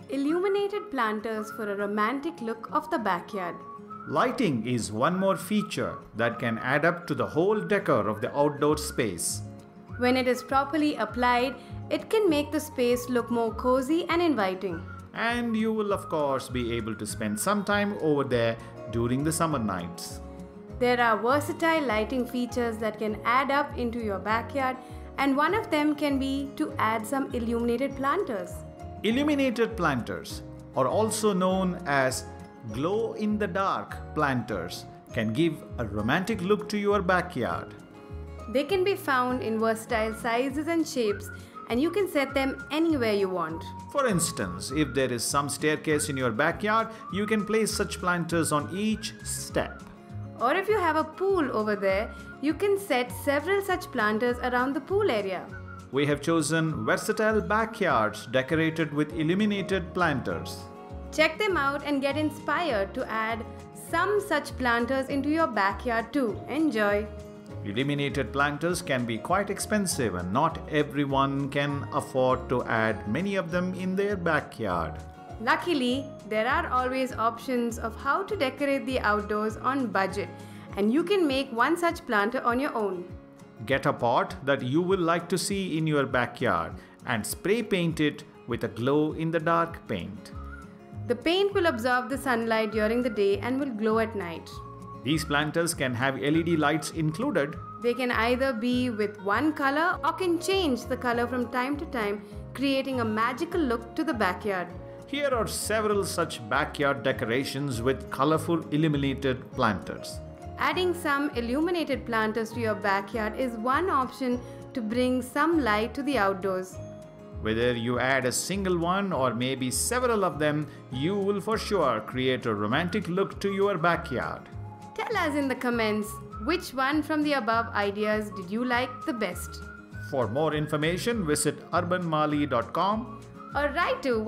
Illuminated planters for a romantic look of the backyard. Lighting is one more feature that can add up to the whole decor of the outdoor space. When it is properly applied, it can make the space look more cozy and inviting. And you will of course be able to spend some time over there during the summer nights. There are versatile lighting features that can add up into your backyard, and one of them can be to add some illuminated planters. Illuminated planters, or also known as glow-in-the-dark planters, can give a romantic look to your backyard. They can be found in versatile sizes and shapes, and you can set them anywhere you want. For instance, if there is some staircase in your backyard, you can place such planters on each step. Or if you have a pool over there, you can set several such planters around the pool area. We have chosen versatile backyards decorated with illuminated planters. Check them out and get inspired to add some such planters into your backyard too. Enjoy! Illuminated planters can be quite expensive and not everyone can afford to add many of them in their backyard. Luckily, there are always options of how to decorate the outdoors on budget, and you can make one such planter on your own. Get a pot that you will like to see in your backyard and spray paint it with a glow-in-the-dark paint. The paint will absorb the sunlight during the day and will glow at night. These planters can have LED lights included. They can either be with one color or can change the color from time to time, creating a magical look to the backyard. Here are several such backyard decorations with colorful illuminated planters. Adding some illuminated planters to your backyard is one option to bring some light to the outdoors. Whether you add a single one or maybe several of them, you will for sure create a romantic look to your backyard. Tell us in the comments which one from the above ideas did you like the best. For more information, visit urbanmali.com. Or write to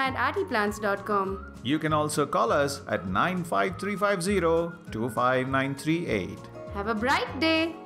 vandana@artyplants.com. You can also call us at 95350 25938. Have a bright day!